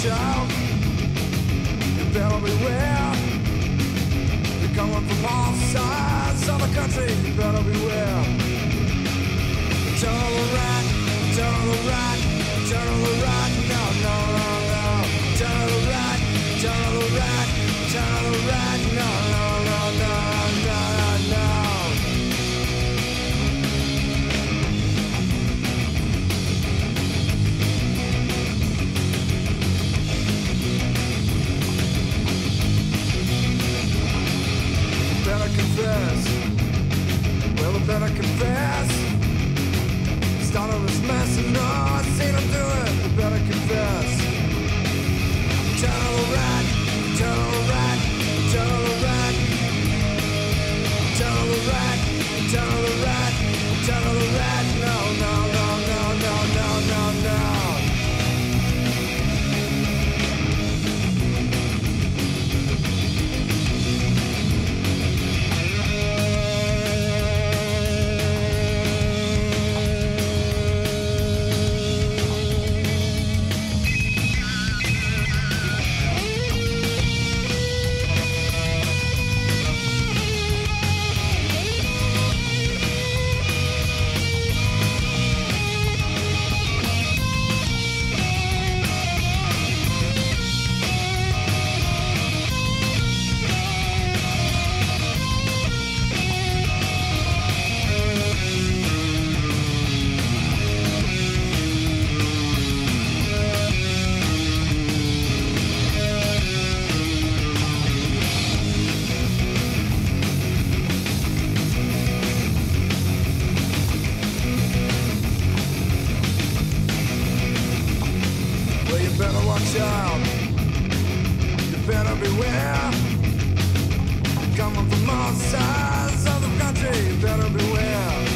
watch out. You better beware. They're coming from all sides of the country. You better beware. Turn on the right, turn on the right, turn on the right. No, no, no, no. Turn on the right, turn on the right, turn on the right. No, no, no, no, no, no. Better confess. Well, I better confess. Started this mess and no, I seen him do it. I better confess. Turn on the right, turn on the right, turn on the right. Turn on the right, turn on the right, turn on the right. No, no, no, no, no, no, no, no. Better watch out. You better beware. Coming from all sides of the country. You better beware.